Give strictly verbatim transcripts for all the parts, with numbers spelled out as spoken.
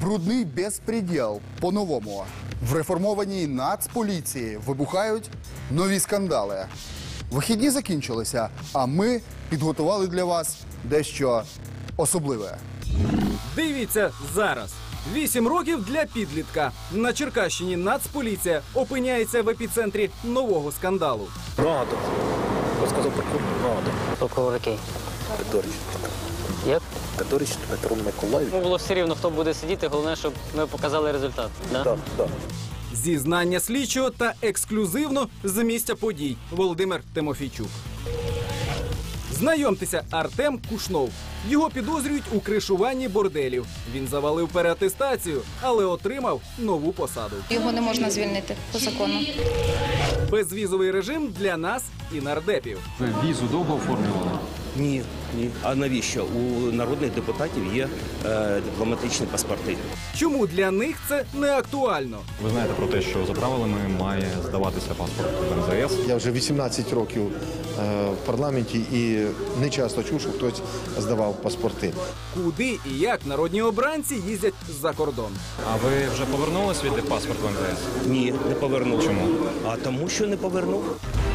Брудний безпреділ по-новому. В реформованій Нацполіції вибухають нові скандали. Вихідні закінчилися, а ми підготували для вас дещо особливе. Дивіться зараз. Вісім років для підлітка. На Черкащині Нацполіція опиняється в епіцентрі нового скандалу. Надо. Розказав прокурор. Надо. Прокурор який? Федорич. Як? Федорич Петро Миколаївич. Ну, було все рівно, хто буде сидіти, головне, щоб ми показали результат. Да? Так, так. Зізнання слідчого та ексклюзивно з місця подій. Володимир Тимофійчук. Знайомтеся, Артем Кушнов. Його підозрюють у кришуванні борделів. Він завалив переатестацію, але отримав нову посаду. Його не можна звільнити по закону. Безвізовий режим для нас і нардепів. Ви візу довго оформлювали? Ні, ні. А навіщо? У народних депутатів є е, дипломатичні паспорти. Чому для них це не актуально? Ви знаєте про те, що за правилами має здаватися паспорт в ем зе ес? Я вже вісімнадцять років е, в парламенті і не часто чув, що хтось здавав паспорти. Куди і як народні обранці їздять за кордон? А ви вже повернули свій паспорт в ем зе ес? Ні, не повернув. Чому? А тому, що не повернув.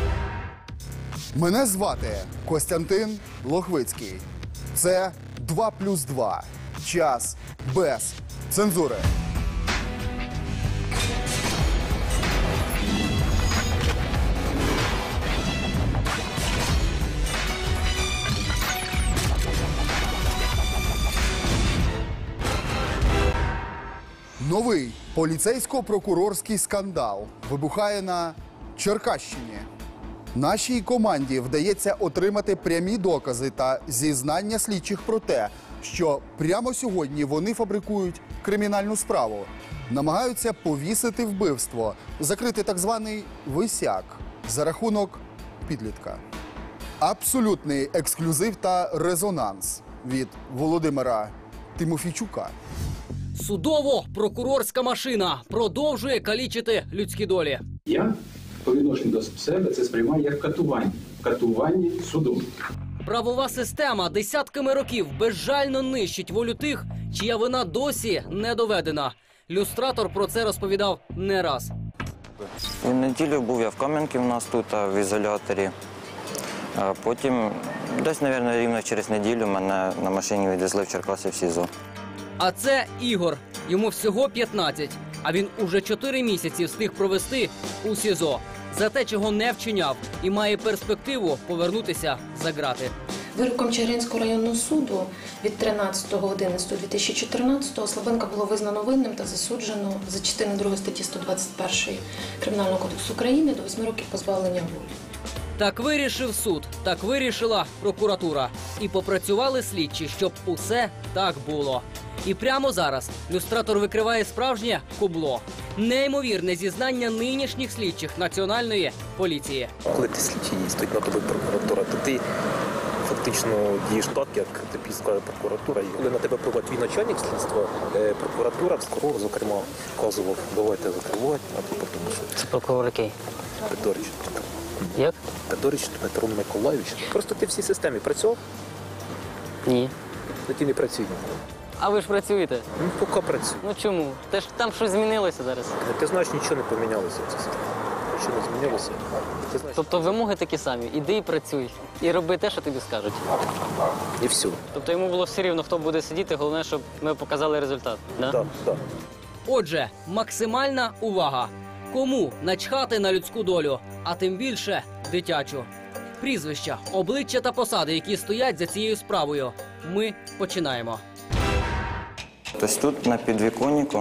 Мене звати Костянтин Лохвицький. Це два плюс два. Час без цензури. Новий поліцейсько-прокурорський скандал вибухає на Черкащині. Нашій команді вдається отримати прямі докази та зізнання слідчих про те, що прямо сьогодні вони фабрикують кримінальну справу. Намагаються повісити вбивство, закрити так званий висяк за рахунок підлітка. Абсолютний ексклюзив та резонанс від Володимира Тимофійчука. Судово-прокурорська машина продовжує калічити людські долі. Я по відношенню до себе це сприймаю як катування. Катування судом. Правова система десятками років безжально нищить волю тих, чия вина досі не доведена. Люстратор про це розповідав не раз. У неділю був я в Кам'янці, у нас тут в ізоляторі. А потім, десь, мабуть, рівно через неділю мене на машині відвезли в Черкаси в СІЗО. А це Ігор. Йому всього п'ятнадцять, а він уже чотири місяці встиг провести у СІЗО за те, чого не вчиняв, і має перспективу повернутися за ґрати. Вироком Чигиринського районного суду від тринадцятого одинадцятого дві тисячі чотирнадцятого Слабенка було визнано винним та засуджено за частиною другої статті сто двадцять першої Кримінального кодексу України до восьми років позбавлення волі. Так вирішив суд, так вирішила прокуратура. І попрацювали слідчі, щоб усе так було. І прямо зараз люстратор викриває справжнє кубло. Неймовірне зізнання нинішніх слідчих Національної поліції. Коли ти слідчий стоїть на тобі прокуратура, то ти фактично дієш так, як тобі скаже прокуратура. І коли на тебе проводить твій начальник слідства, прокуратура, прокурор, зокрема, вказував, давайте закривати, а ти тому що... Це прокурор який? Федорич. Як? Федорич Петро Миколаївич. Просто ти в цій системі працював, Ні. то ти не працюй. А ви ж працюєте? Ну, поки працюю. Ну чому? Те ж там щось змінилося зараз. Ти знаєш, нічого не помінялося в цій системі. Нічого не змінилося. Ти знаєш, Тобто вимоги такі самі. Іди і працюй. І роби те, що тобі скажуть. і все. Тобто йому було все рівно, хто буде сидіти, головне, щоб ми показали результат. Да? Так, так. Отже, максимальна увага. Кому начхати на людську долю, а тим більше дитячу. Прізвища, обличчя та посади, які стоять за цією справою. Ми починаємо. Ось тут на підвіконнику,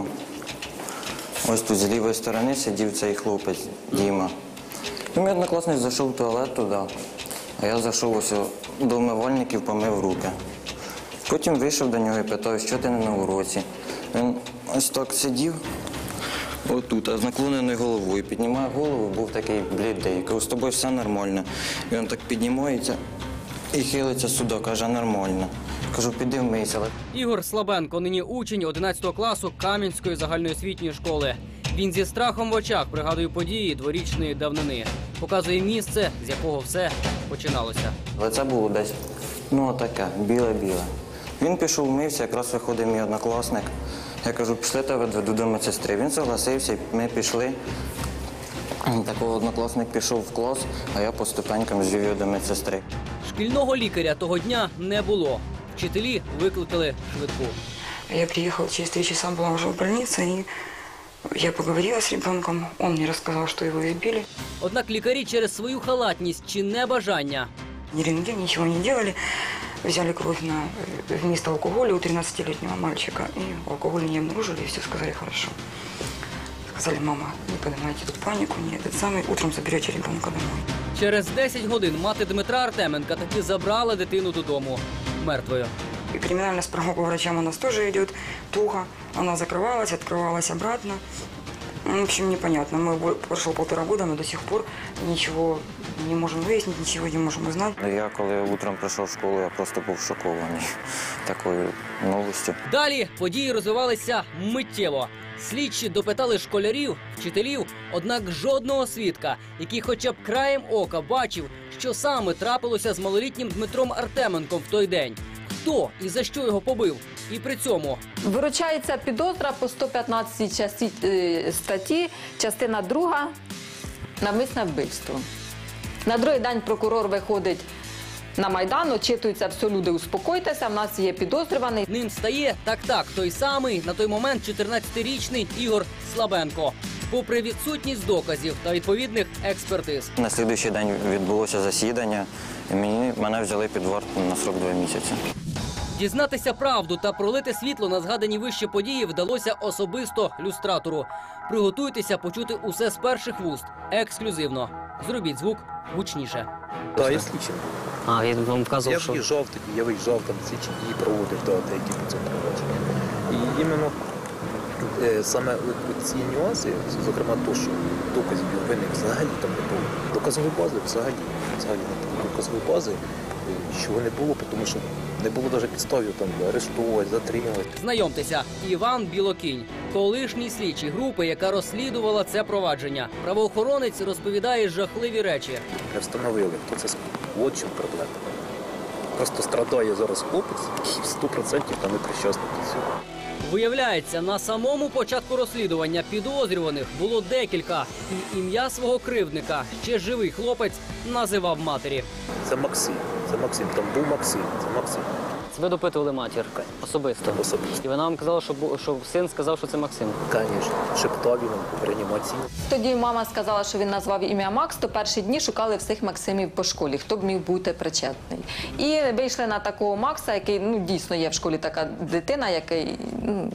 ось тут з лівої сторони сидів цей хлопець Діма. І мій однокласник зайшов в туалет туди, а я зайшов ось до умивальників, помив руки. Потім вийшов до нього і питав, що ти не на уроці. Він ось так сидів, отут, а з наклоненою головою. Піднімає голову, був такий блідий. Кажу, з тобою все нормально. І він так піднімається і хилиться сюди, каже, нормально. Кажу, піди вмийся. Ігор Слабенко, нині учень одинадцятого класу Кам'янської загальноосвітньої школи. Він зі страхом в очах пригадує події дворічної давнини. Показує місце, з якого все починалося. Лице було десь, ну таке, біле-біле. Він пішов, вмився, якраз виходить мій однокласник. Я кажу, пішли та відведу до медсестри. Він согласився, і ми пішли. Такий однокласник пішов в клас, а я по ступенькам звів його до медсестри. Шкільного лікаря того дня не було. Вчителі викликали швидку. Я приехала через три часа, была уже в больнице, и я поговорила с ребенком. Он мне рассказал, что его избили. Однак лікарі через свою халатність чи небажання Ни рентген, ничего не делали. Взяли кровь на, вместо алкоголя у тринадцатилетнего мальчика. И алкоголя не обнаружили, и все сказали хорошо. Сказали, мама, не поднимайте тут панику, не этот самый, утром заберете ребенка домой. через десять годин мати Дмитра Артеменка таки забрала дитину додому мертвою. И криминальная справка по врачам у нас тоже идет туго. Она закрывалась, открывалась обратно. В общем, непонятно. Мы прошло полтора года, мы до сих пор ничего не можем выяснить, ничего не можем узнать. Я коли утром прийшов в школу, я просто був шокований такою новістю. Далі події розвивалися миттєво. Слідчі допитали школярів, вчителів, однак жодного свідка, який хоча б краєм ока бачив, що саме трапилося з малолітнім Дмитром Артеменком в той день. Хто і за що його побив? І при цьому виручається підозра по сто п'ятнадцятій часті, е, статті, частина друга, навмисне вбивство. На другий день прокурор виходить на Майдан, очитується, все, люди, успокойтеся, в нас є підозрюваний. Ним стає так-так, той самий, на той момент чотирнадцятирічний Ігор Слабенко. Попри відсутність доказів та відповідних експертиз. На слідуючий день відбулося засідання, і мені, мене взяли під варту на срок два місяці. Дізнатися правду та пролити світло на згадані вище події вдалося особисто люстратору. Приготуйтеся почути усе з перших вуст. Ексклюзивно. Зробіть звук гучніше. Так, я слідчим. А, я вам Я вказував, що... виїжджав тоді, я виїжджав, там слідчі дії проводив, да, деякі по цьому провадження. І іменно е, саме от ці нюанси, зокрема то, що доказів винних взагалі там не було. Доказової бази взагалі, взагалі не було доказової бази, чого не було, тому що не було навіть підставів там арештувати, затримувати. Знайомтеся, Іван Білокінь, колишній слідчий групи, яка розслідувала це провадження. Правоохоронець розповідає жахливі речі. Не встановили, хто це от чим проблема. Просто страдає зараз хлопець, який сто відсотків там не причасний до цього. Виявляється, на самому початку розслідування підозрюваних було декілька. І ім'я свого кривдника ще живий хлопець називав матері. Це Максим, це Максим, там був Максим, це Максим. Ви допитували матір особисто? Особисто. І вона вам казала, що, що син сказав, що це Максим? Звісно, шептав він в реанімації. Тоді мама сказала, що він назвав ім'я Макс, то перші дні шукали всіх Максимів по школі, хто б міг бути причетний. І вийшли на такого Макса, який, ну, дійсно є в школі така дитина, який, ну,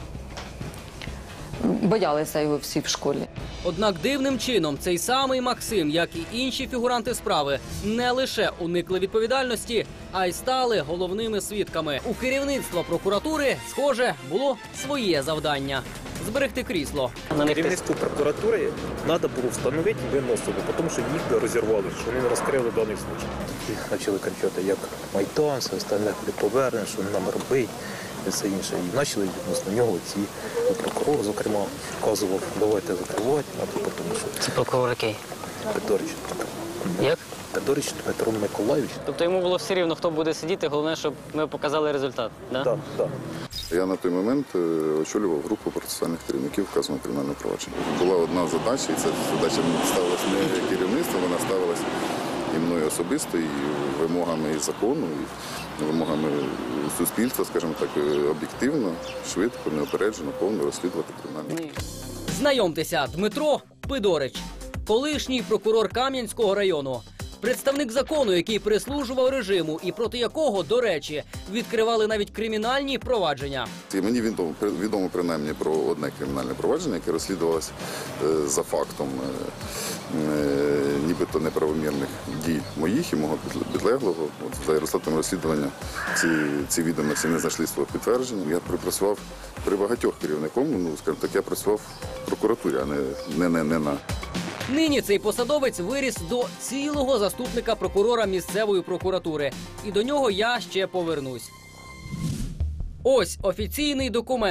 боялися його всі в школі. Однак дивним чином цей самий Максим, як і інші фігуранти справи, не лише уникли відповідальності, а й стали головними свідками. У керівництва прокуратури, схоже, було своє завдання – зберегти крісло. Керівництву прокуратури треба було встановити винну особу, тому що їх би розірвали, що вони не розкрили даний случай. Тоді почали кричати, як Майдан, все остальне, коли поверне, що нам робить. І все інше. І почали відносно нього ці прокурор, зокрема, вказував, давайте закривати, а то тому що... Це прокурор який? Федорич. Як? Федорич Дмитро Миколайович. Тобто йому було все рівно, хто буде сидіти, головне, щоб ми показали результат, так? Так, так. Я на той момент очолював групу процесуальних керівників вказаного кримінального провадження. Була одна задача, і ця задача ставилася не керівництвом, вона ставилася і мною особисто, і вимогами і закону, і вимогами суспільства, скажімо так, об'єктивно, швидко, неопереджено, повно розслідувати кримінальні. Знайомтеся, Дмитро Пидорич, колишній прокурор Кам'янського району. Представник закону, який прислужував режиму і проти якого, до речі, відкривали навіть кримінальні провадження. І мені відомо, відомо принаймні про одне кримінальне провадження, яке розслідувалося е, за фактом е, е, нібито неправомірних дій моїх і мого підлеглого. От, за результатом розслідування ці, ці відомості не знайшли свого підтвердження. Я працював при багатьох керівником, ну, скажімо так, я працював в прокуратурі, а не, не, не, не на... Нині цей посадовець виріс до цілого заступника прокурора місцевої прокуратури. І до нього я ще повернусь. Ось офіційний документ.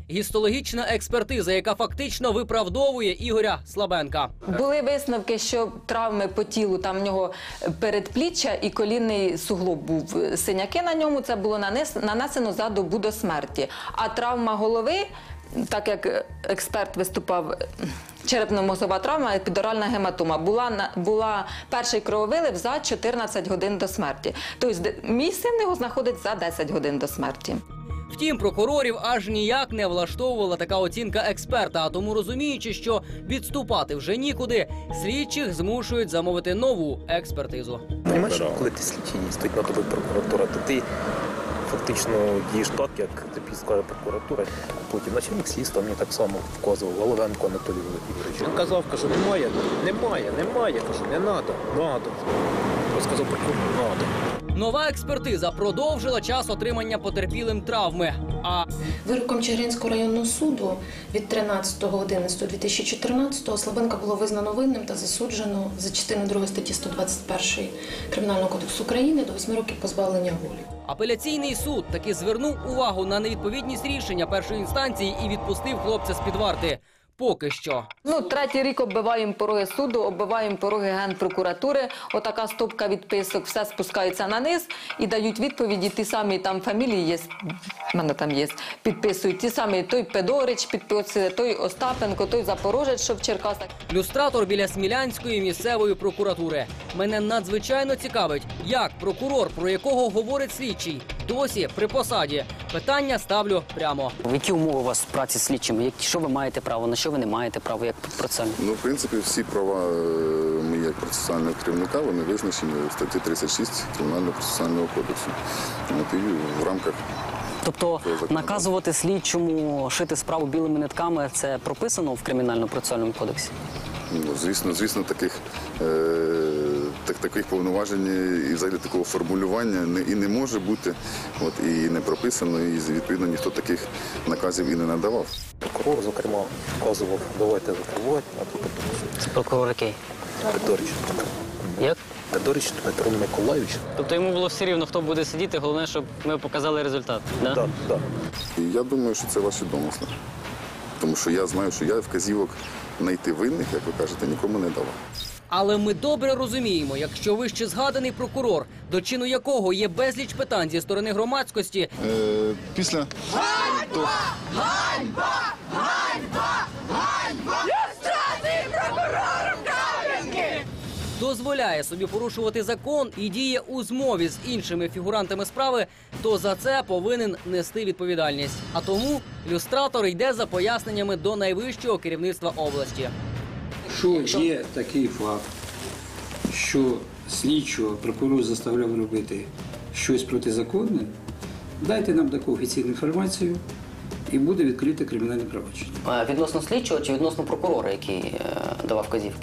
гістологічна експертиза, яка фактично виправдовує Ігоря Слабенка. Були висновки, що травми по тілу, там в нього передпліччя і колінний суглоб був. Синяки на ньому, це було нанесено за добу до смерті. А травма голови, так як експерт виступав, черепно-мозгова травма, епідуральна гематома, була, була перший крововилив за чотирнадцять годин до смерті. Тобто мій син його знаходить за десять годин до смерті. Втім, прокурорів аж ніяк не влаштовувала така оцінка експерта, а тому розуміючи, що відступати вже нікуди, слідчих змушують замовити нову експертизу. Понимаєш, коли ти слідчий стоїть на тобі прокуратура, то ти фактично дієш так, як тобі скаже прокуратура. Потім начальник слідства мені так само вказував, Головенко Анатолій Володимирович. Він казав, кажу, немає, немає, немає, кажу, не треба, треба. Розказав прокурор, треба. Нова експертиза продовжила час отримання потерпілим травми. А вироком Чигиринського районного суду від тринадцятого одинадцятого дві тисячі чотирнадцятого Слабенка було визнано винним та засуджено за частиною другої статті сто двадцять першої Кримінального кодексу України до восьми років позбавлення волі. Апеляційний суд таки звернув увагу на невідповідність рішення першої інстанції і відпустив хлопця з-під варти. Поки що. Ну, третій рік оббиваємо пороги суду, оббиваємо пороги Генпрокуратури. Отака стопка відписок, все спускається на низ і дають відповіді. Ті самі там фамілії є, в мене там є, підписують. Ті самі, той Педорич підписує, той Остапенко, той Запорожець, що в Черкасах. Люстратор біля Смілянської місцевої прокуратури. Мене надзвичайно цікавить, як прокурор, про якого говорить слідчий, досі при посаді. Питання ставлю прямо. Які умови у вас в праці з слідчими? Що ви маєте право, на що ви не маєте права, як процесуальний? Ну, в принципі, всі права мої як процесуального керівника, вони визначені в статті тридцять шість Кримінального процесуального кодексу. От, і в рамках Тобто наказувати слідчому шити справу білими нитками – це прописано в Кримінально-процесуальному кодексі? Ну, звісно, звісно, таких, е, так, таких повноважень і взагалі такого формулювання не, і не може бути, от, і не прописано, і відповідно ніхто таких наказів і не надавав. Прокурор, зокрема, вказував, давайте закривати, а то потім. Це прокурор який? Федорич. Як? Федорич Дмитро Миколайович. Тобто йому було все рівно, хто буде сидіти, головне, щоб ми показали результат, так? Так, так. І я думаю, що це ваші домисли. Тому що я знаю, що я вказівок знайти винних, як ви кажете, нікому не давав. Але ми добре розуміємо, якщо вище згаданий прокурор, до чину якого є безліч питань зі сторони громадськості, Е, після... Ганьба! Ганьба! Ганьба! Ганьба! Люстратний прокурор Кам'янки! дозволяє собі порушувати закон і діє у змові з іншими фігурантами справи, то за це повинен нести відповідальність. А тому люстратор йде за поясненнями до найвищого керівництва області. Якщо є такий факт, що слідчого прокурор заставляв робити щось протизаконне, дайте нам таку офіційну інформацію і буде відкрите кримінальне провадження. А відносно слідчого чи відносно прокурора, який е, давав вказівки?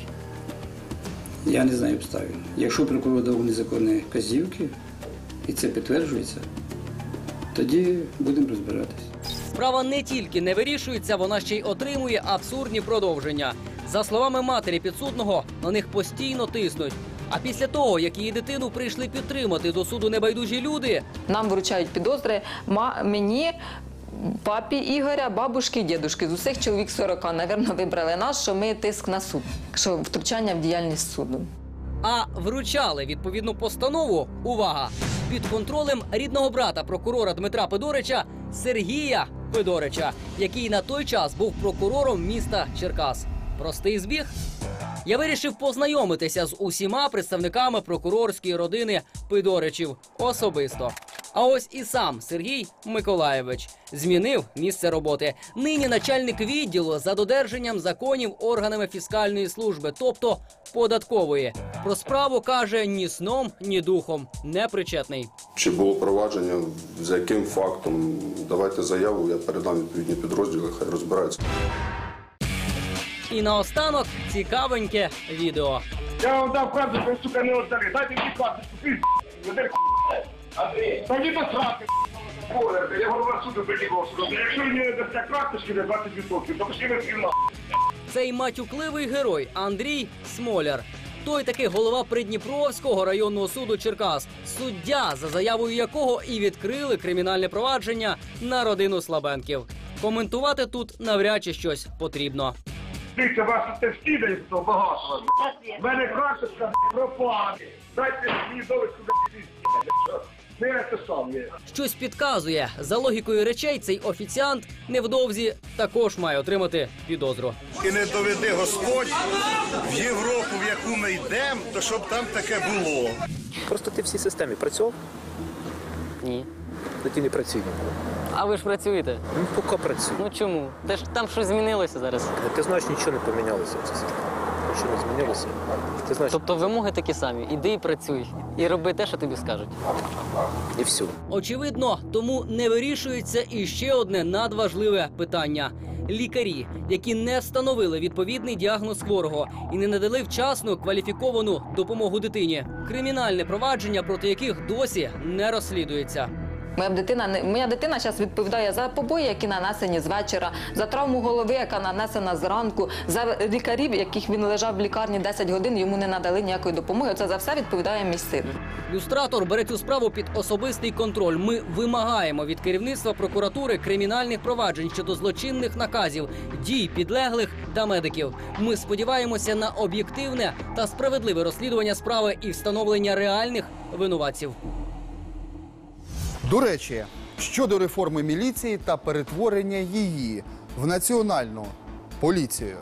Я не знаю обставин. Якщо прокурор дав незаконні вказівки, і це підтверджується, тоді будемо розбиратись. Справа не тільки не вирішується, вона ще й отримує абсурдні продовження. За словами матері підсудного, на них постійно тиснуть. А після того, як її дитину прийшли підтримати до суду небайдужі люди... Нам вручають підозри мені, папі Ігоря, бабушки і дідушки. З усіх чоловік сорока, навірно, вибрали нас, що ми тиск на суд, що втручання в діяльність суду. А вручали відповідну постанову, увага, під контролем рідного брата прокурора Дмитра Педорича Сергія Педорича, який на той час був прокурором міста Черкас. Простий збіг? Я вирішив познайомитися з усіма представниками прокурорської родини Педоричів особисто. А ось і сам Сергій Миколайович змінив місце роботи. Нині начальник відділу за додержанням законів органами фіскальної служби, тобто податкової. Про справу каже ні сном, ні духом, не причетний. Чи було провадження, за яким фактом, давайте заяву, я передам відповідні підрозділи, хай розбираються. І наостанок цікавеньке відео. Я вам дав карточку, сука, не отдали. Дайте мені карточку, пізд, ведер, Андрій. Та не посрати, я голова суду прилігав суду. Якщо ви не дасте карточки, на двадцять відсотків, то пішли ви фільма. Цей матюкливий герой Андрій Смоляр. Той таки голова Придніпровського районного суду Черкас. Суддя, за заявою якого і відкрили кримінальне провадження на родину Слабенків. Коментувати тут навряд чи щось потрібно. Дивіться, вас тут всі дають, то багато. В мене карточка пропала. Дайте мені довідку, не це сам є. Щось підказує. За логікою речей, цей офіціант невдовзі також має отримати підозру. І не доведи Господь в Європу, в яку ми йдемо, то щоб там таке було. Просто ти в цій системі працював? Ні. Ти не працюй. А ви ж працюєте? Ну, поки працюю. Ну чому? Де ж там щось змінилося зараз? Ти знаєш, нічого не помінялося в цій системі. Нічого не змінилося. Ти знаєш... Тобто вимоги такі самі. Іди і працюй. І роби те, що тобі скажуть. І все. Очевидно, тому не вирішується і ще одне надважливе питання. Лікарі, які не встановили відповідний діагноз хворого і не надали вчасну кваліфіковану допомогу дитині. Кримінальне провадження, проти яких досі не розслідується. Моя дитина, не- моя дитина зараз відповідає за побої, які нанесені з вечора, за травму голови, яка нанесена зранку, за лікарів, яких він лежав в лікарні десять годин, йому не надали ніякої допомоги. Це за все відповідає мій син. Люстратор бере цю справу під особистий контроль. Ми вимагаємо від керівництва прокуратури кримінальних проваджень щодо злочинних наказів, дій підлеглих та медиків. Ми сподіваємося на об'єктивне та справедливе розслідування справи і встановлення реальних винуватців. До речі, щодо реформи міліції та перетворення її в національну поліцію.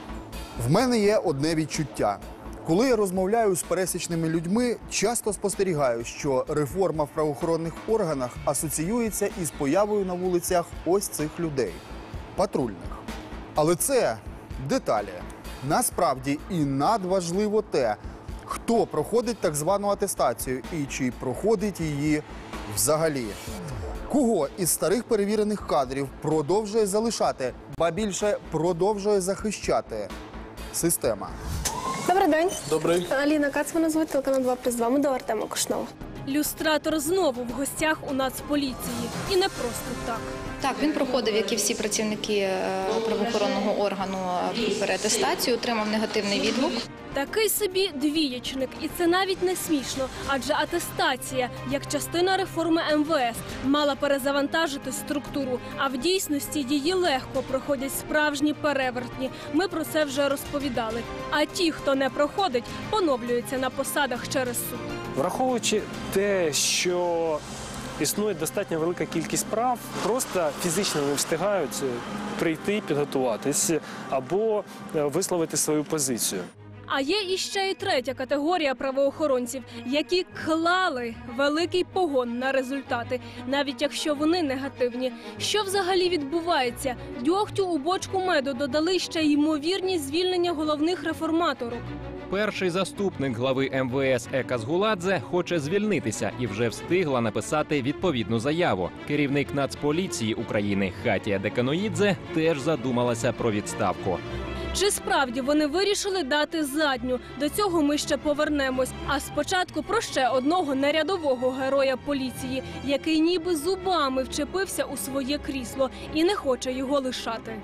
В мене є одне відчуття. Коли я розмовляю з пересічними людьми, часто спостерігаю, що реформа в правоохоронних органах асоціюється із появою на вулицях ось цих людей – патрульних. Але це деталі. Насправді і надважливо те, хто проходить так звану атестацію і чи проходить її взагалі. Кого із старих перевірених кадрів продовжує залишати, ба більше продовжує захищати система. Добрий день. Добрий. Аліна Кац, мене звуть, телеканал два плюс два. Ми до Артема Кушнова. Люстратор знову в гостях у Нацполіції. І не просто так. Так, він проходив, як і всі працівники е, правоохоронного органу, е, переатестацію, отримав негативний відгук. Такий собі двієчник. І це навіть не смішно. Адже атестація, як частина реформи ем ве ес, мала перезавантажити структуру. А в дійсності її легко проходять справжні перевертні. Ми про це вже розповідали. А ті, хто не проходить, поновлюються на посадах через суд. Враховуючи те, що існує достатньо велика кількість справ, просто фізично не встигають прийти, підготуватись або висловити свою позицію. А є іще і третя категорія правоохоронців, які клали великий погон на результати, навіть якщо вони негативні. Що взагалі відбувається? Дьогтю у бочку меду додали ще й ймовірні звільнення головних реформаторок. Перший заступник глави ем ве ес Ека Згуладзе хоче звільнитися і вже встигла написати відповідну заяву. Керівник Нацполіції України Хатія Деканоїдзе теж задумалася про відставку. Чи справді вони вирішили дати задню? До цього ми ще повернемось. А спочатку про ще одного нерядового героя поліції, який ніби зубами вчепився у своє крісло і не хоче його лишати.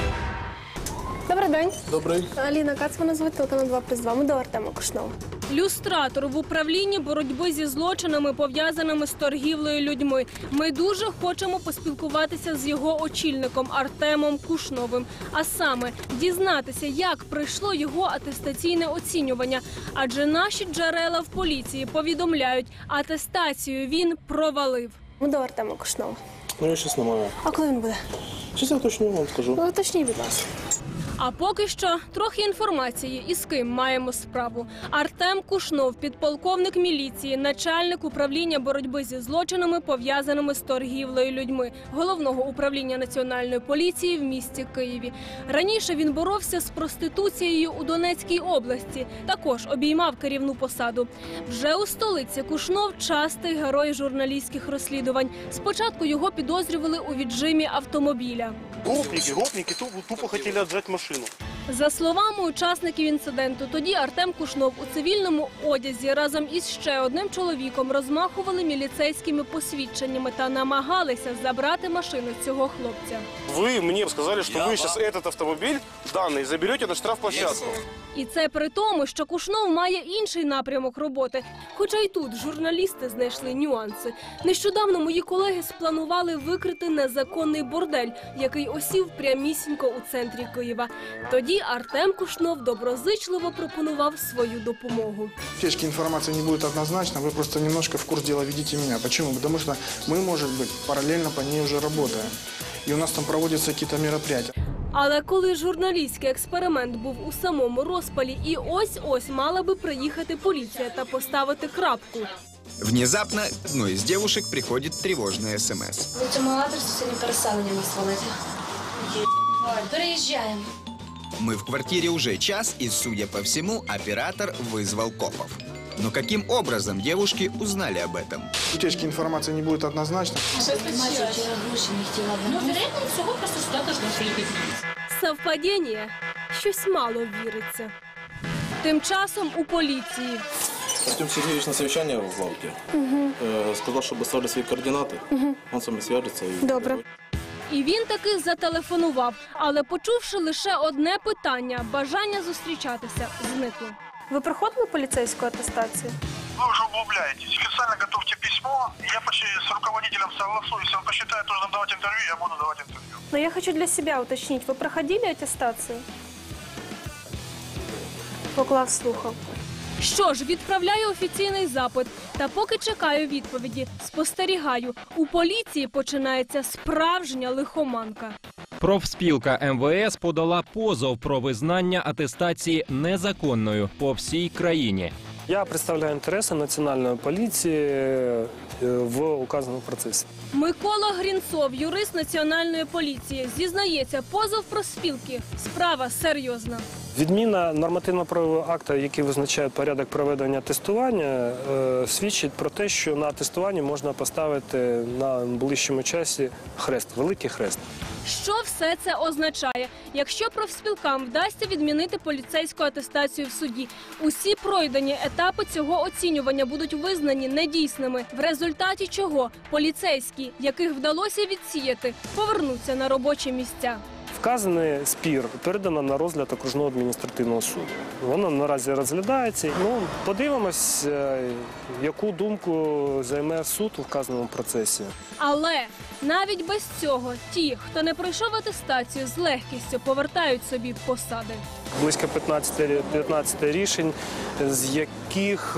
Добрий день. Добрий. Аліна Кац, мене звуть, телеканал два плюс два. Ми до Артема Кушнова. Люстратор в управлінні боротьби зі злочинами, пов'язаними з торгівлею людьми. Ми дуже хочемо поспілкуватися з його очільником Артемом Кушновим. А саме дізнатися, як пройшло його атестаційне оцінювання. Адже наші джерела в поліції повідомляють, атестацію він провалив. Ми до Артема Кушнова. Ну, я щось не маю. А коли він буде? Щось я точно вам скажу. Ну, уточніть, будь ласка. А поки що трохи інформації, із ким маємо справу. Артем Кушнов, підполковник міліції, начальник управління боротьби зі злочинами, пов'язаними з торгівлею людьми, головного управління Національної поліції в місті Києві. Раніше він боровся з проституцією у Донецькій області, також обіймав керівну посаду. Вже у столиці Кушнов – частий герой журналістських розслідувань. Спочатку його підозрювали у віджимі автомобіля. Гопники, гопники тупо, тупо хотіли віджати машину. За словами учасників інциденту, тоді Артем Кушнов у цивільному одязі разом із ще одним чоловіком розмахували міліцейськими посвідченнями та намагалися забрати машину цього хлопця. Ви мені сказали, що ви зараз цей автомобіль даний заберете на штрафплощадку. І це при тому, що Кушнов має інший напрямок роботи. Хоча й тут журналісти знайшли нюанси. Нещодавно мої колеги спланували викрити незаконний бордель, який осів прямісінько у центрі Києва. Тоді Артем Кушнов доброзичливо пропонував свою допомогу. Утечки информации не будет однозначно, вы просто немножко в курс дела ведите меня. Почему? Потому что мы, может быть, параллельно по ней уже работаем. И у нас там проводятся какие-то мероприятия. Але коли журналістський експеримент був у самому розпалі, і ось-ось мала би приїхати поліція та поставити крапку. Внезапно одной из девушек приходит тревожная СМС. По цьому адресу сьогодні переселення нас валити. Переїжджаємо. Мы в квартире уже час, и, судя по всему, оператор вызвал копов. Но каким образом девушки узнали об этом? Утечки информации не будет однозначно. Ну, вероятно, всього просто сюди должно приїхати. Совпадіння? Щось мало віриться. Тим часом у поліції. Артем Сергеевич на совещание в лавке. Угу. Э, сказал, чтобы оставили свои координаты. Угу. Он с вами свяжется. И... Добре. І він таки зателефонував, але почувши лише одне питання, бажання зустрічатися зникло. Ви проходили поліцейську атестацію? Вы уже углубляетесь. Официально готовьте письмо. Я почти с руководителем согласую. Если он посчитает нужным давать интервью, я буду давать интервью. Но я хочу для себя уточнить, вы проходили аттестацию? Поклав слухав. Що ж, відправляю офіційний запит. Та поки чекаю відповіді, спостерігаю. У поліції починається справжня лихоманка. Профспілка ем ве ес подала позов про визнання атестації незаконною по всій країні. Я представляю інтереси Національної поліції в указаному процесі. Микола Грінцов, юрист Національної поліції, зізнається, позов профспілки – справа серйозна. Відміна нормативно-правового акту, який визначає порядок проведення тестування, е, свідчить про те, що на тестуванні можна поставити на ближчому часі хрест, великий хрест. Що все це означає? Якщо профспілкам вдасться відмінити поліцейську атестацію в суді, усі пройдені етапи цього оцінювання будуть визнані недійсними, в результаті чого поліцейські, яких вдалося відсіяти, повернуться на робочі місця. Вказаний спір передано на розгляд окружного адміністративного суду. Воно наразі розглядається. Ну, подивимось, яку думку займе суд у вказаному процесі. Але навіть без цього ті, хто не пройшов атестацію, з легкістю повертають собі посади. Близько п'ятнадцять рішень, з яких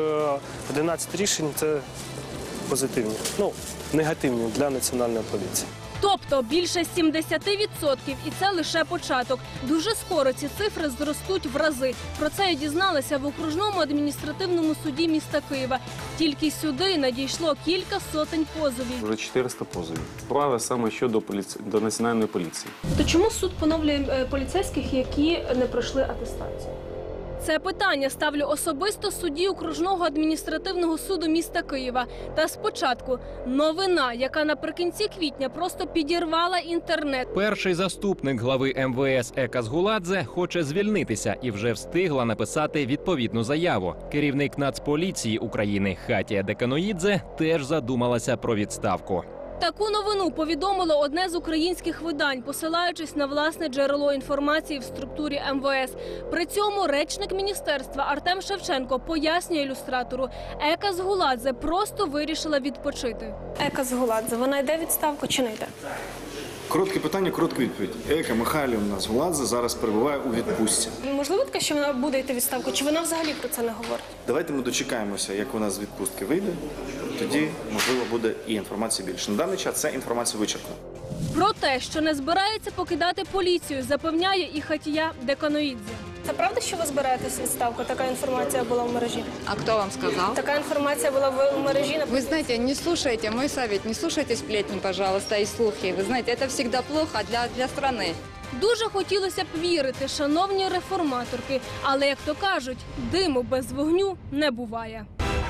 одинадцять рішень – це позитивні, ну, негативні для Національної поліції. Тобто більше сімдесят відсотків, і це лише початок. Дуже скоро ці цифри зростуть в рази. Про це я дізналася в окружному адміністративному суді міста Києва. Тільки сюди надійшло кілька сотень позовів. Вже чотириста позовів. Справа саме щодо поліці... до Національної поліції. То чому суд поновлює поліцейських, які не пройшли атестацію? Це питання ставлю особисто судді окружного адміністративного суду міста Києва. Та спочатку новина, яка наприкінці квітня просто підірвала інтернет. Перший заступник глави ем ве ес Екас Гуладзе хоче звільнитися і вже встигла написати відповідну заяву. Керівник Нацполіції України Хатія Деканоїдзе теж задумалася про відставку. Таку новину повідомило одне з українських видань, посилаючись на власне джерело інформації в структурі ем ве ес. При цьому речник міністерства Артем Шевченко пояснює ілюстратору, Екас Гуладзе просто вирішила відпочити. Екас Гуладзе, вона йде відставку чи не йде? Коротке питання, коротка відповідь. Ека Михайлівна з Гуладзе зараз перебуває у відпустці. Можливо таке, що вона буде йти відставку, чи вона взагалі про це не говорить? Давайте ми дочекаємося, як вона з відпустки вийде. Тоді, можливо, буде і інформації більше. На даний час ця інформація вичерпна. Про те, що не збирається покидати поліцію, запевняє і Хатія Деканоїдзе. Це правда, що ви збираєтесь відставку? Така інформація була в мережі. А кто вам сказал? Така інформація була в мережі. Вы знаете, не слушайте, мой совет, не слушайте сплетни, пожалуйста, и слухи. Вы знаете, это всегда плохо для, для страны. Дуже хотілося б вірити, шановні реформаторки, але, як то кажуть, диму без вогню не буває.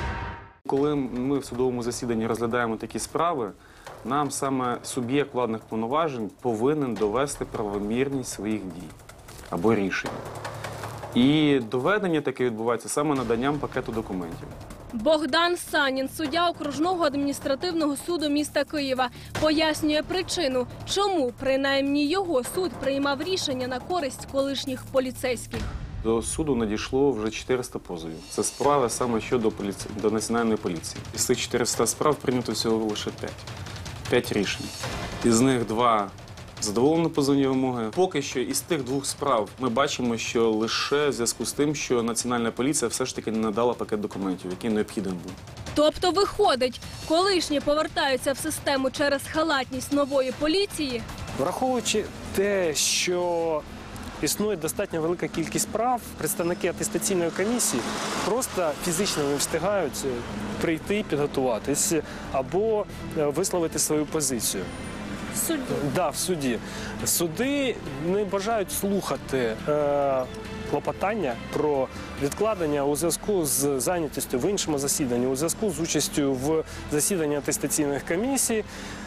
Коли ми в судовому засіданні розглядаємо такі справи, нам саме суб'єкт владних повноважень повинен довести правомірність своїх дій. або рішень. І доведення таке відбувається саме наданням пакету документів. Богдан Санін, суддя окружного адміністративного суду міста Києва, пояснює причину, чому принаймні його суд приймав рішення на користь колишніх поліцейських. До суду надійшло вже чотириста позовів. Це справи саме щодо поліці... до національної поліції. Із цих чотирьохсот справ прийнято всього лише п'ять. П'ять рішень. Із них два задоволені позовні вимоги. Поки що із тих двох справ ми бачимо, що лише в зв'язку з тим, що національна поліція все ж таки не надала пакет документів, який необхідний був. Тобто виходить, колишні повертаються в систему через халатність нової поліції? Враховуючи те, що існує достатньо велика кількість справ, представники атестаційної комісії просто фізично не встигають прийти, підготуватись або висловити свою позицію. В суді? Да, в суді. Суди не бажають слухати е, клопотання про відкладення у зв'язку з зайнятістю в іншому засіданні, у зв'язку з участю в засіданні атестаційних комісій.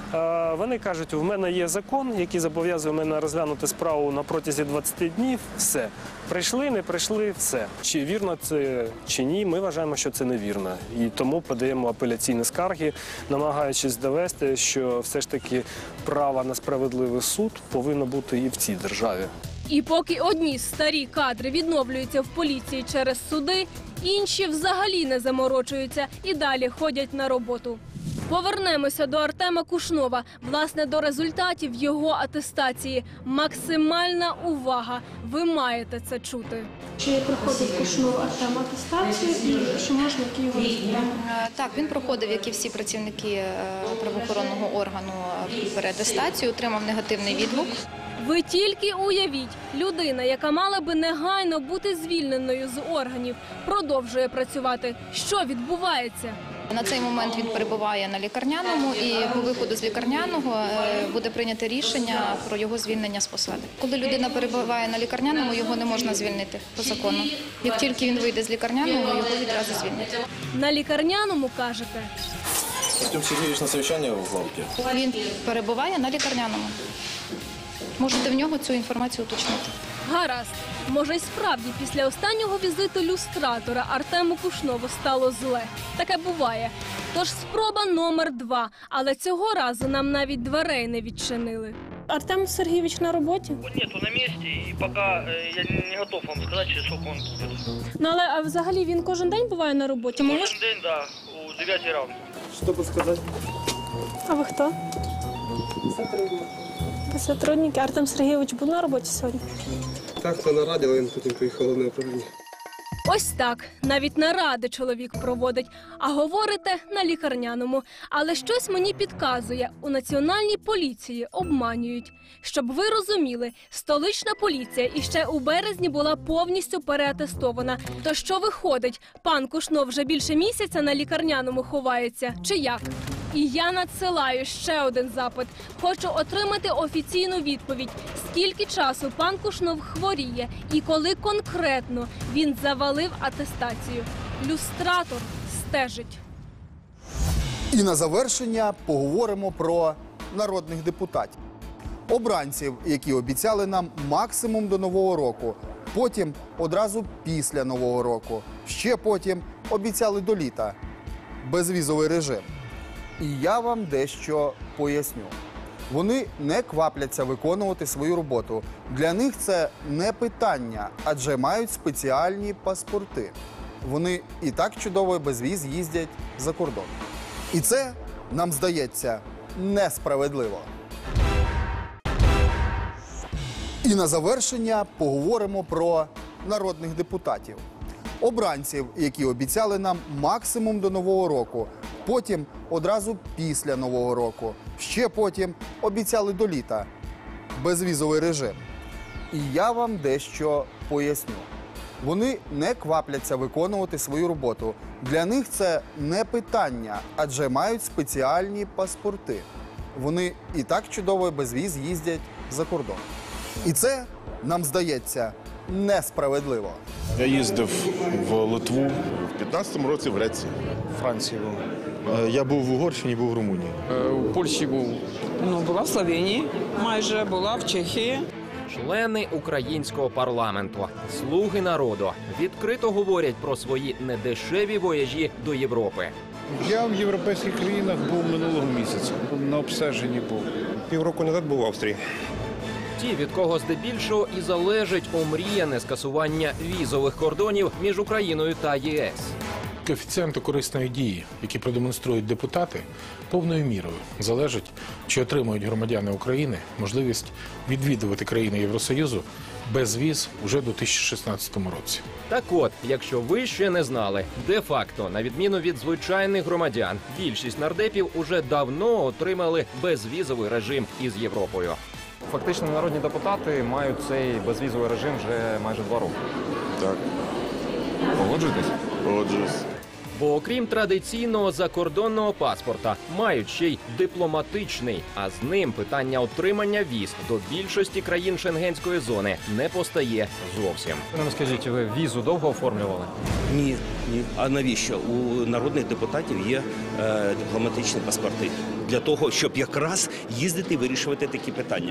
Е, вони кажуть, в мене є закон, який зобов'язує мене розглянути справу на протязі двадцяти днів. Все. Прийшли, не прийшли, все. Чи вірно це, чи ні, ми вважаємо, що це невірно. І тому подаємо апеляційні скарги, намагаючись довести, що все ж таки право на справедливий суд повинно бути і в цій державі. І поки одні старі кадри відновлюються в поліції через суди, інші взагалі не заморочуються і далі ходять на роботу. Повернемося до Артема Кушнова, власне, до результатів його атестації. Максимальна увага. Ви маєте це чути. Чи проходить Кушнов Артем атестацію і чи можна його Е, Так, він проходив, як і всі працівники е, правоохоронного органу, е, переатестацію, отримав негативний відгук. Ви тільки уявіть, людина, яка мала би негайно бути звільненою з органів, продовжує працювати. Що відбувається? На цей момент він перебуває на лікарняному, і по виходу з лікарняного е, буде прийнято рішення про його звільнення з посади. Коли людина перебуває на лікарняному, його не можна звільнити по закону. Як тільки він вийде з лікарняного, його відразу звільнять. На лікарняному, кажете? Артем Сергеевич на совещании в лавке. Він перебуває на лікарняному. Можете в нього цю інформацію уточнити. Гаразд. Може, й справді після останнього візиту люстратора Артему Кушнову стало зле. Таке буває. Тож спроба номер два. Але цього разу нам навіть дверей не відчинили. Артем Сергеевич на роботі? Нет, он на месте, и пока э, я не готов вам сказать, через сколько он будет. Ну, але а взагалі він кожен день буває на роботі? Ми Кожен день, да, у девяти ранку. Що подсказати? А ви хто? Сотрудник. Ви сотрудники. Артем Сергійович був на роботі сьогодні? Так, то нарадили, він потім поїхав на управління. Ось так. Навіть наради чоловік проводить. А говорите на лікарняному. Але щось мені підказує. У національній поліції обманюють. Щоб ви розуміли, столична поліція іще у березні була повністю переатестована. То що виходить? Пан Кушнов вже більше місяця на лікарняному ховається? Чи як? І я надсилаю ще один запит. Хочу отримати офіційну відповідь. Скільки часу пан Кушнов хворіє і коли конкретно він завалив атестацію? Люстратор стежить. І на завершення поговоримо про народних депутатів. Обранців, які обіцяли нам максимум до Нового року, потім одразу після Нового року, ще потім обіцяли до літа. Безвізовий режим. І я вам дещо поясню. Вони не квапляться виконувати свою роботу. Для них це не питання, адже мають спеціальні паспорти. Вони і так чудово безвіз їздять за кордон. І це, нам здається, несправедливо. І на завершення поговоримо про народних депутатів. Обранців, які обіцяли нам максимум до Нового року, потім одразу після Нового року, ще потім обіцяли до літа. Безвізовий режим. І я вам дещо поясню. Вони не квапляться виконувати свою роботу. Для них це не питання, адже мають спеціальні паспорти. Вони і так чудово безвіз їздять за кордон. І це, нам здається, несправедливо. Я їздив в Литву. В п'ятнадцятому році в Греції. Франції був. Я був в Угорщині, був в Румунії. У Польщі був. Ну, була в Словенії, майже була в Чехії. члени українського парламенту, слуги народу, відкрито говорять про свої недешеві вояжі до Європи. Я в європейських країнах був минулого місяця. На обстеженні був. Півроку назад був в Австрії. Ті, від кого здебільшого і залежить омріяне скасування візових кордонів між Україною та ЄС. Коефіцієнти корисної дії, які продемонструють депутати, повною мірою залежить, чи отримують громадяни України можливість відвідувати країни Євросоюзу без віз уже до дві тисячі шістнадцятому році. Так от, якщо ви ще не знали, де-факто, на відміну від звичайних громадян, більшість нардепів уже давно отримали безвізовий режим із Європою. Фактично, народні депутати мають цей безвізовий режим вже майже два роки. Так. Погоджуєтесь? Погоджуюсь. Бо окрім традиційного закордонного паспорта, мають ще й дипломатичний, а з ним питання отримання віз до більшості країн шенгенської зони не постає зовсім. Ви нам скажіть, ви візу довго оформлювали? Ні, ні. А навіщо? У народних депутатів є е, дипломатичні паспорти для того, щоб якраз їздити і вирішувати такі питання.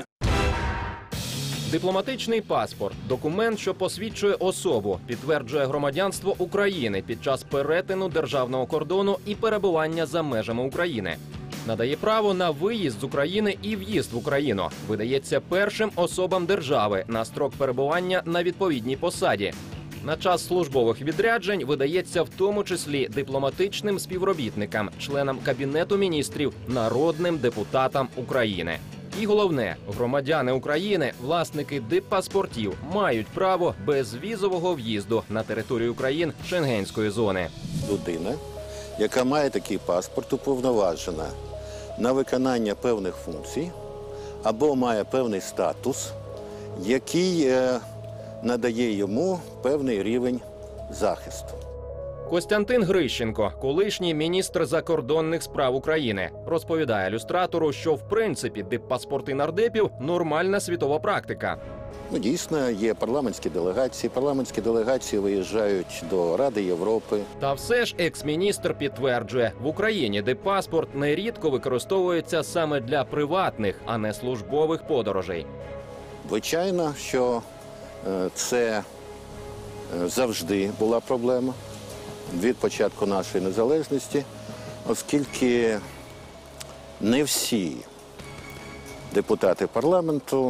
Дипломатичний паспорт – документ, що посвідчує особу, підтверджує громадянство України під час перетину державного кордону і перебування за межами України. Надає право на виїзд з України і в'їзд в Україну. Видається першим особам держави на строк перебування на відповідній посаді. На час службових відряджень видається в тому числі дипломатичним співробітникам, членам Кабінету міністрів, народним депутатам України. І головне, громадяни України, власники диппаспортів, мають право безвізового в'їзду на територію країн Шенгенської зони. Людина, яка має такий паспорт, уповноважена на виконання певних функцій або має певний статус, який надає йому певний рівень захисту. Костянтин Грищенко, колишній міністр закордонних справ України, розповідає люстратору, що в принципі диппаспорти нардепів – нормальна світова практика. Ну, дійсно, є парламентські делегації. Парламентські делегації виїжджають до Ради Європи. Та все ж екс-міністр підтверджує, в Україні диппаспорт нерідко використовується саме для приватних, а не службових подорожей. Звичайно, що це завжди була проблема від початку нашої незалежності, оскільки не всі депутати парламенту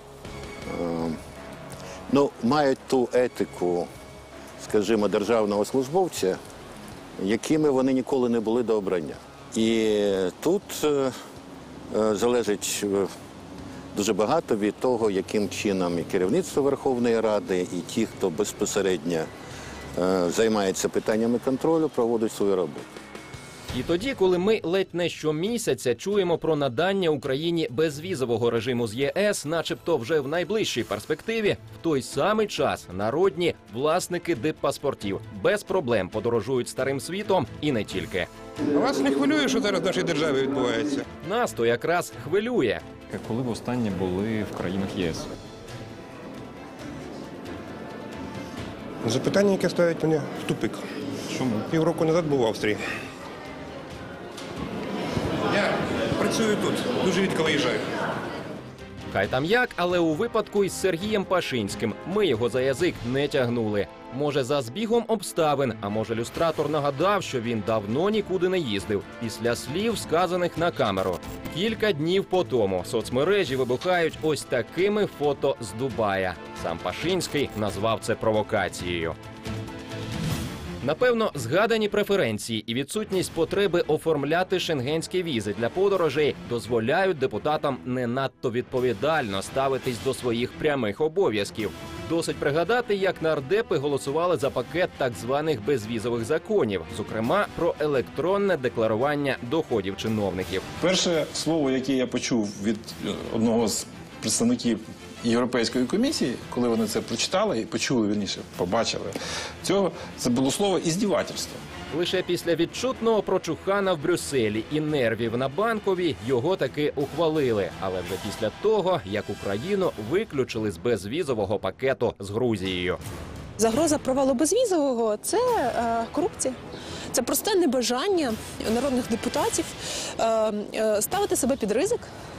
е, ну, мають ту етику, скажімо, державного службовця, якими вони ніколи не були до обрання. І тут е, залежить дуже багато від того, яким чином і керівництво Верховної Ради, і ті, хто безпосередньо займається питаннями контролю, проводить свою роботу. І тоді, коли ми ледь не щомісяця чуємо про надання Україні безвізового режиму з ЄС, начебто вже в найближчій перспективі, в той самий час народні власники диппаспортів без проблем подорожують старим світом і не тільки. Вас не хвилює, що зараз в нашій державі відбувається? Нас то якраз хвилює. Коли ви останні були в країнах ЄС? Запитання, яке ставить мене в тупик. Чому? Півроку назад був в Австрії. Я працюю тут, дуже рідко виїжджаю. Хай там як, але у випадку із Сергієм Пашинським ми його за язик не тягнули. Може, за збігом обставин, а може, люстратор нагадав, що він давно нікуди не їздив. Після слів, сказаних на камеру. Кілька днів по тому соцмережі вибухають ось такими фото з Дубая. Сам Пашинський назвав це провокацією. Напевно, згадані преференції і відсутність потреби оформляти шенгенські візи для подорожей дозволяють депутатам не надто відповідально ставитись до своїх прямих обов'язків. Досить пригадати, як нардепи голосували за пакет так званих безвізових законів, зокрема про електронне декларування доходів чиновників. Перше слово, яке я почув від одного з представників Європейської комісії, коли вони це прочитали і почули, вірніше, побачили, цього, це було слово «іздівательство». Лише після відчутного прочухана в Брюсселі і нервів на Банковій його таки ухвалили. Але вже після того, як Україну виключили з безвізового пакету з Грузією. Загроза провалу безвізового – це е, корупція. Це просте небажання народних депутатів е, е, ставити себе під ризик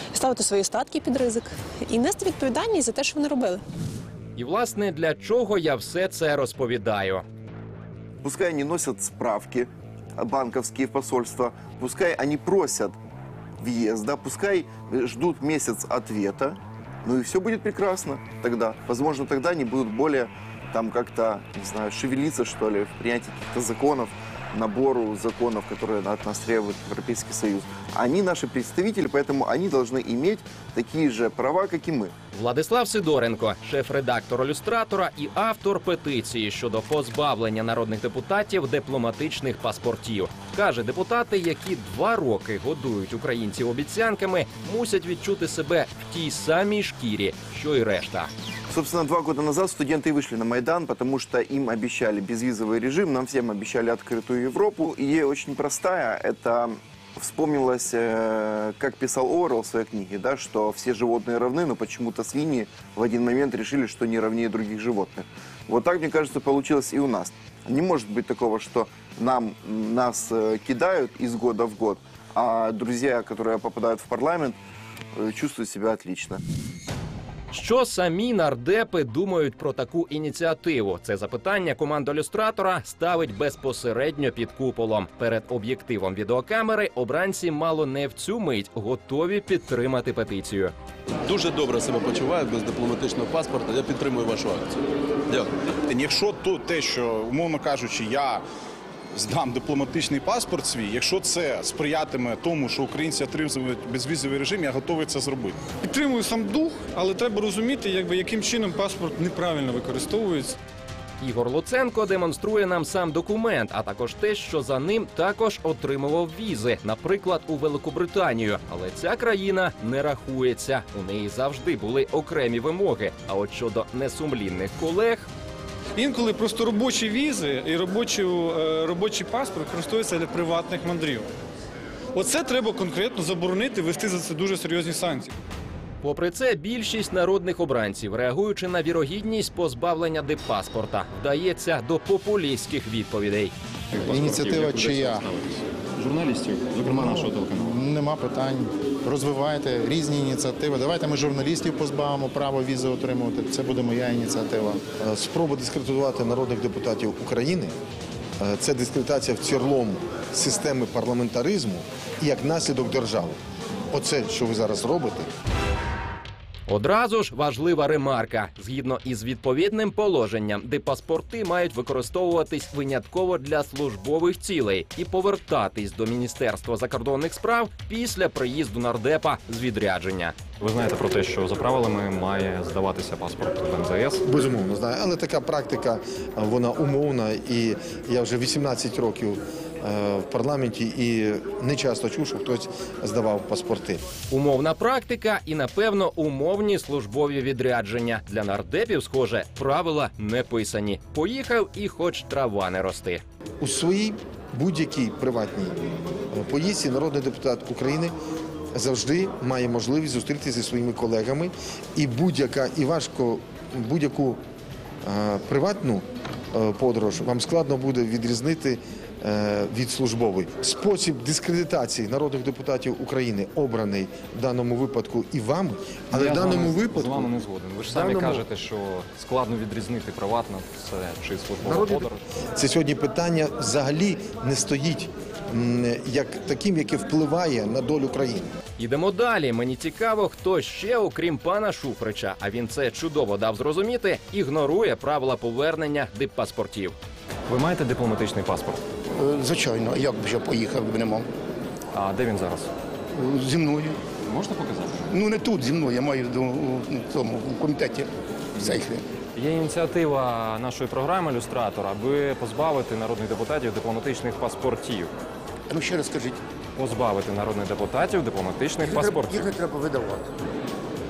ставити свої статки під ризик і нести відповідальність за те, що вони робили. І, власне, для чого я все це розповідаю? Пускай они носят справки банковские в посольство, пускай они просят въезда, пускай ждут месяц ответа, ну и все будет прекрасно тогда. Возможно, тогда они будут более там как-то, не знаю, шевелиться, что ли, в принятии каких-то законов, набору законов, которые от нас требует Европейский Союз. Они наши представители, поэтому они должны иметь такие же права, как и мы. Владислав Сидоренко, шеф-редактор «Люстратора» і автор петиції щодо позбавлення народних депутатів дипломатичних паспортів. Каже, депутати, які два роки годують українців обіцянками, мусять відчути себе в тій самій шкірі, що й решта. Собственно, два года назад студенты вышли на Майдан, потому что им обещали безвизовый режим, нам всем обещали открытую Европу. Идея очень простая. Это вспомнилось, как писал Оруэлл в своей книге, да, что все животные равны, но почему-то свиньи в один момент решили, что не равнее других животных. Вот так, мне кажется, получилось и у нас. Не может быть такого, что нам, нас кидают из года в год, а друзья, которые попадают в парламент, чувствуют себя отлично. Що самі нардепи думають про таку ініціативу? Це запитання команда «Люстратора» ставить безпосередньо під куполом. Перед об'єктивом відеокамери обранці мало не в цю мить готові підтримати петицію. Дуже добре себе почуваю без дипломатичного паспорта. Я підтримую вашу акцію. Дякую. Якщо то те, що, умовно кажучи, я здам дипломатичний паспорт свій, якщо це сприятиме тому, що українці отримують безвізовий режим, я готовий це зробити. Підтримую сам дух, але треба розуміти, якби, яким чином паспорт неправильно використовується. Ігор Луценко демонструє нам сам документ, а також те, що за ним також отримував візи, наприклад, у Великобританію. Але ця країна не рахується. У неї завжди були окремі вимоги. А от щодо несумлінних колег... Інколи просто робочі візи і робочі, робочий паспорт використовуються для приватних мандрів. Оце треба конкретно заборонити, ввести за це дуже серйозні санкції. Попри це, більшість народних обранців, реагуючи на вірогідність позбавлення диппаспорта, вдається до популістських відповідей. Ініціатива чия? Журналістів, зокрема нашого телеканалу. Нема питань. Розвивайте різні ініціативи. Давайте ми журналістів позбавимо права візи отримувати. Це буде моя ініціатива. Спроба дискредитувати народних депутатів України – це дискредитація в цілому системи парламентаризму і як наслідок держави. Оце, що ви зараз робите. Одразу ж важлива ремарка. Згідно із відповідним положенням, диппаспорти мають використовуватись винятково для службових цілей і повертатись до Міністерства закордонних справ після приїзду нардепа з відрядження. Ви знаєте про те, що за правилами має здаватися паспорт в ем зе ес? Безумовно, знаю. Але така практика, вона умовна. І я вже вісімнадцять років в парламенті і не часто чув, що хтось здавав паспорти. Умовна практика і, напевно, умовні службові відрядження. Для нардепів, схоже, правила не писані. Поїхав і хоч трава не рости. У своїй будь-якій приватній поїздці народний депутат України завжди має можливість зустрітися зі своїми колегами, і будь-яка, і важко будь-яку е, приватну е, подорож вам складно буде відрізнити від службової. Спосіб дискредитації народних депутатів України обраний в даному випадку і вами, але я в даному з вами, випадку... з вами не згоден. Ви ж самі даному... кажете, що складно відрізнити приватно це чи службова Народні... подорож. Це сьогодні питання взагалі не стоїть як таким, яке впливає на долю країни. Ідемо далі. Мені цікаво, хто ще, окрім пана Шуфрича, а він це чудово дав зрозуміти, ігнорує правила повернення диппаспортів. Ви маєте дипломатичний паспорт? Звичайно. Як б я поїхав, не мав. А де він зараз? Зі мною. Можете показати? Ну не тут зі мною, я маю в тому в комітеті в сейфі. Є ініціатива нашої програми «Люстратор», аби позбавити народних депутатів дипломатичних паспортів. Ну ще раз скажіть. Позбавити народних депутатів дипломатичних їх паспортів. Їх не треба видавати.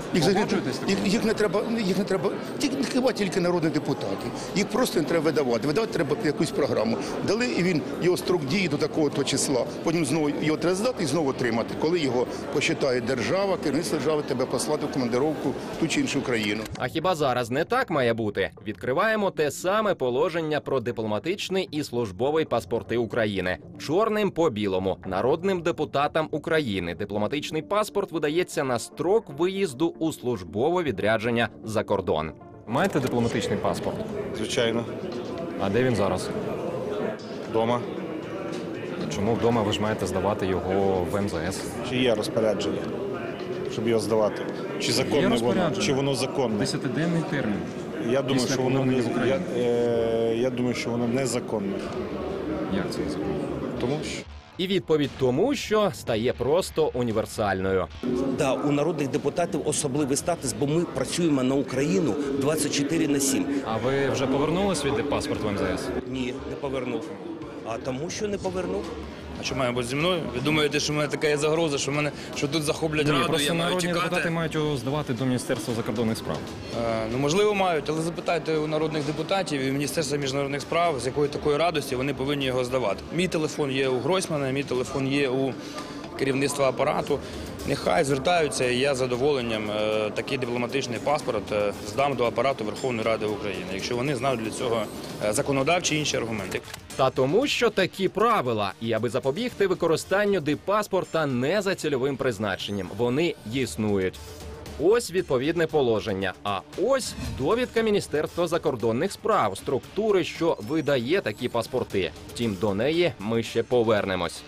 Їх, взагалі- Погоджуєтесь з їх, таким? їх не треба, їх не треба, тільки не хіба тільки народні депутати. Їх просто не треба видавати. Видавати треба під якусь програму. Дали, і він, його строк дії до такого-то числа. Потім знову його треба здати і знову отримати. Коли його посчитає держава, керівництво держави тебе послати в командировку в ту чи іншу країну. А хіба зараз не так має бути? Відкриваємо те саме положення про дипломатичний і службовий паспорти України. Чорним по білому. Народним депутатам України дипломатичний паспорт видається на строк виїзду у службове відрядження за кордон. Маєте дипломатичний паспорт? Звичайно. А де він зараз? Вдома. Чому вдома ви ж маєте здавати його в ем зе ес? Чи є розпорядження, щоб його здавати? Чи законне воно? розпорядження. Чи воно законне? Десятиденний термін. Я думаю, Після що воно не, повернення в Україну. я, е, я думаю, що воно незаконне. Як це незаконно? Тому що І відповідь тому, що стає просто універсальною. Да, у народних депутатів особливий статус, бо ми працюємо на Україну двадцять чотири на сім. А ви вже повернулись від паспорт в ем зе ес? Ні, не повернув. А тому, що не повернув? А що має бути зі мною? Ви думаєте, що в мене така є загроза, що мене що тут захоплять Ні, раду, просто я маю народні тікати? депутати мають його здавати до Міністерства закордонних справ. Е, ну, можливо, мають, але запитайте у народних депутатів і Міністерства міжнародних справ, з якої такої радості вони повинні його здавати. Мій телефон є у Гройсмана, мій телефон є у керівництва апарату. Нехай звертаються, і я з задоволенням е, такий дипломатичний паспорт е, здам до апарату Верховної Ради України, якщо вони знають для цього е, законодавчі інші аргументи. Та тому, що такі правила, і аби запобігти використанню диппаспорта не за цільовим призначенням, вони існують. Ось відповідне положення. А ось довідка Міністерства закордонних справ, структури, що видає такі паспорти. Втім, до неї ми ще повернемось.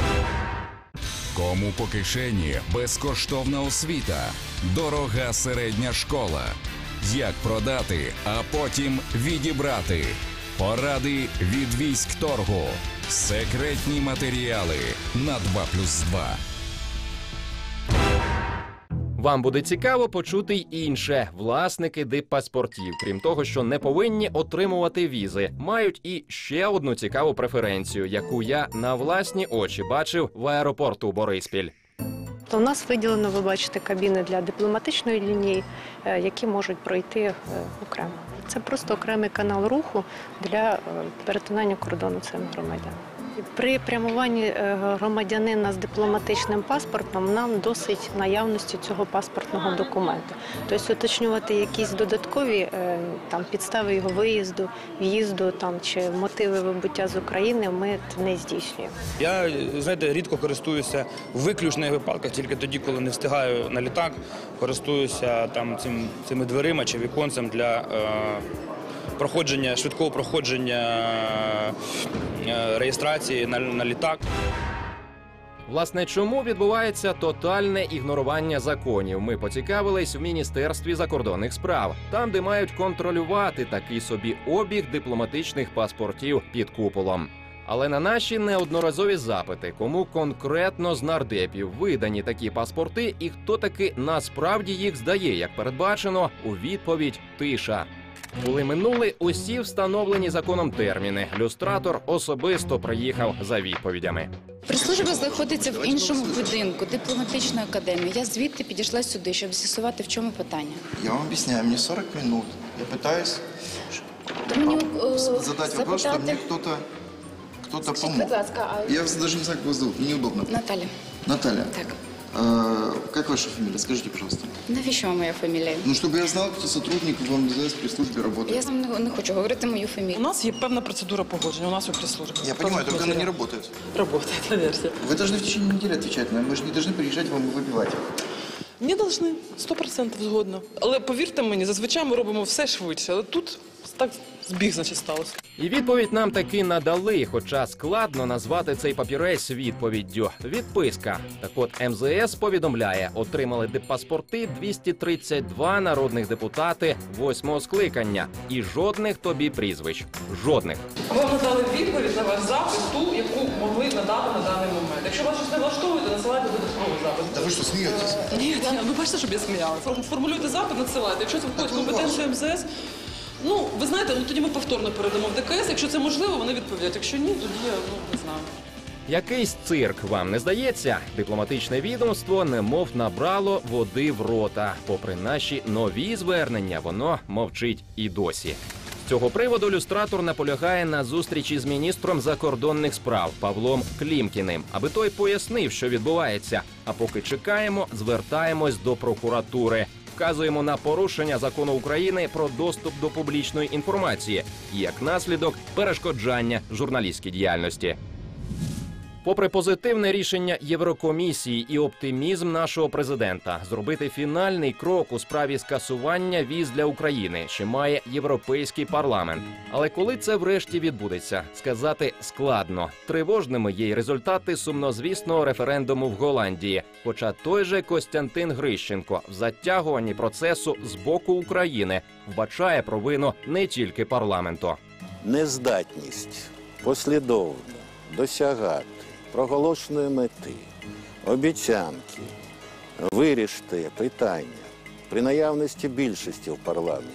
Кому по кишені безкоштовна освіта, дорога середня школа. Як продати, а потім відібрати. Поради від військторгу. Секретні матеріали на два плюс два. Вам буде цікаво почути й інше. Власники диппаспортів, крім того, що не повинні отримувати візи, мають і ще одну цікаву преференцію, яку я на власні очі бачив в аеропорту Бориспіль. То у нас виділено, ви бачите, кабіни для дипломатичної лінії, е, які можуть пройти е, окремо. Це просто окремий канал руху для е, перетинання кордону цим громадянам. При прямуванні е, громадянина з дипломатичним паспортом нам досить наявності цього паспортного документу. Тобто уточнювати якісь додаткові е, там, підстави його виїзду, в'їзду там, чи мотиви вибуття з України ми не здійснюємо. Я, знаєте, рідко користуюся в виключних випадках, тільки тоді, коли не встигаю на літак, користуюся там цим, цими дверима чи віконцем для е, проходження, швидкого проходження е, реєстрації на, на літак. Власне, чому відбувається тотальне ігнорування законів? Ми поцікавились в Міністерстві закордонних справ, там, де мають контролювати такий собі обіг дипломатичних паспортів під куполом. Але на наші неодноразові запити, кому конкретно з нардепів видані такі паспорти і хто таки насправді їх здає, як передбачено, у відповідь тиша. Коли минули усі встановлені законом терміни, люстратор особисто приїхав за відповідями. Прес-служба знаходиться в іншому будинку, дипломатичної академії. Я звідти підійшла сюди, щоб з'ясувати, в чому питання. Я вам объясняю, мне сорок минут. Я пытаюсь Мені, е, задать вопрос, что мне кто-то кто-то Скажіть, помог. будь ласка, а... Я даже не знаю, как вас зовут, мне неудобно. Наталя. Наталья. Так. А, как ваша фамилия? Скажите, пожалуйста. Навіщо вам моя фамілія? Ну, чтобы я знал, кто сотрудник в эм зэ эс пресс-службе работает. Я сам не, не хочу говорити мою фамілію. У нас є певна процедура погодження, у нас у прес-службі. Я понимаю, только она не работает. Работает, наверное. Вы должны в течение недели отвечать нам, мы же не должны приезжать вам и выбивать. Не должны, сто процентів згодна. Але повірте мені, зазвичай ми робимо все швидше, але тут так збіг, значить, сталося. І відповідь нам таки надали, хоча складно назвати цей папірець відповіддю. Відписка. Так от ем зе ес повідомляє, отримали диппаспорти двісті тридцять два народних депутати восьмого скликання. І жодних тобі прізвищ. Жодних. Вам надали відповідь на ваш запит, ту, яку могли надати на даний момент. Якщо вас щось не влаштовує, то надсилайте додатковий запит. Да ви що, смієтесь? Ні, я, ну бачите, щоб я сміялася. Формулюйте запит, надсилайте. Якщо це входить в компетенцію ем зе ес, ну, ви знаєте, ну тоді ми повторно передамо в де ка ес. Якщо це можливо, вони відповідають. Якщо ні, тоді я ну, не знаю. Якийсь цирк, вам не здається? Дипломатичне відомство немов набрало води в рота. Попри наші нові звернення, воно мовчить і досі. З цього приводу люстратор наполягає на зустрічі з міністром закордонних справ Павлом Клімкіним, аби той пояснив, що відбувається. А поки чекаємо, звертаємось до прокуратури. Вказуємо на порушення закону України про доступ до публічної інформації і, як наслідок, перешкоджання журналістській діяльності. Попри позитивне рішення Єврокомісії і оптимізм нашого президента зробити фінальний крок у справі скасування віз для України ще має Європейський парламент. Але коли це врешті відбудеться, сказати складно. Тривожними є й результати сумнозвісного референдуму в Голландії. Хоча той же Костянтин Грищенко в затягуванні процесу з боку України вбачає провину не тільки парламенту. Нездатність послідовно досягати проголошеної мети, обіцянки, вирішити питання при наявності більшості в парламенті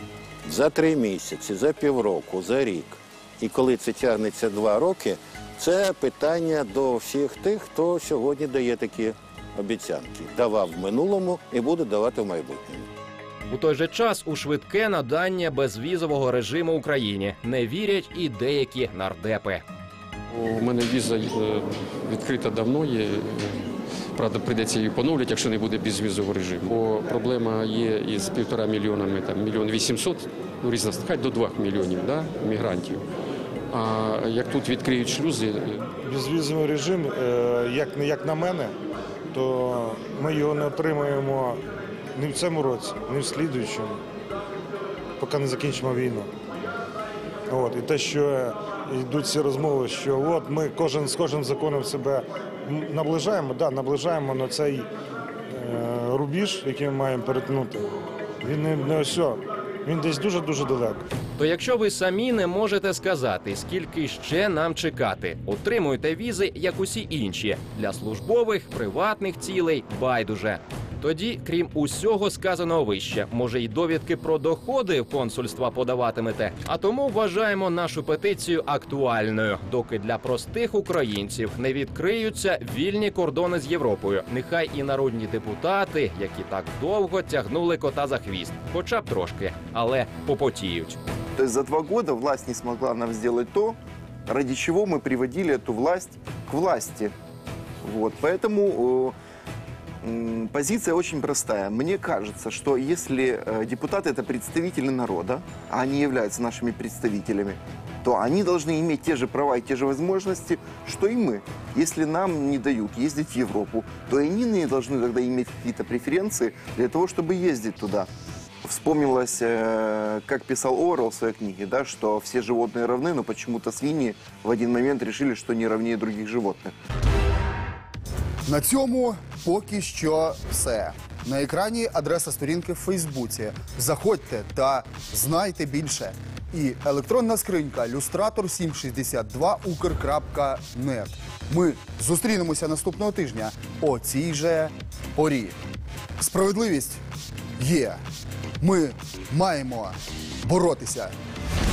за три місяці, за півроку, за рік. І коли це тягнеться два роки, це питання до всіх тих, хто сьогодні дає такі обіцянки. Давав в минулому і буде давати в майбутньому. У той же час у швидке надання безвізового режиму Україні не вірять і деякі нардепи. У мене віза е, відкрита давно є. Правда, прийдеться її поновлювати, якщо не буде безвізового режиму. Бо проблема є із півтора мільйонами, там, мільйон вісімсот, ну, різна, хай до двох мільйонів, да, мігрантів. А як тут відкриють шлюзи... Безвізовий режим, е, як, як на мене, то ми його не отримаємо ні в цьому році, ні в слідуючому, поки не закінчимо війну. От, і те, що йдуть ці розмови, що от ми кожен з кожним законом себе наближаємо, да, наближаємо на цей е, рубіж, який ми маємо перетнути. Він не, не ось, він десь дуже-дуже далеко. То якщо ви самі не можете сказати, скільки ще нам чекати, отримуйте візи, як усі інші, для службових, приватних цілей, байдуже. Тоді, крім усього сказаного вище, може й довідки про доходи в консульства подаватимете. А тому вважаємо нашу петицію актуальною, доки для простих українців не відкриються вільні кордони з Європою. Нехай і народні депутати, які так довго тягнули кота за хвіст, хоча б трошки, але попотіють. То есть за два года власть не смогла нам сделать то, ради чего мы приводили эту власть к власти. Вот, поэтому... Позиция очень простая. Мне кажется, что если депутаты – это представители народа, а они являются нашими представителями, то они должны иметь те же права и те же возможности, что и мы. Если нам не дают ездить в Европу, то и они не должны тогда иметь какие-то преференции для того, чтобы ездить туда. Вспомнилось, как писал Оруэлл в своей книге, да, что все животные равны, но почему-то свиньи в один момент решили, что не равнее других животных. На цьому поки що все. На екрані адреса сторінки в Фейсбуці. Заходьте та знайте більше. І електронна скринька люстратор сім шістдесят два укр крапка нет. Ми зустрінемося наступного тижня о цій же порі. Справедливість є. Ми маємо боротися.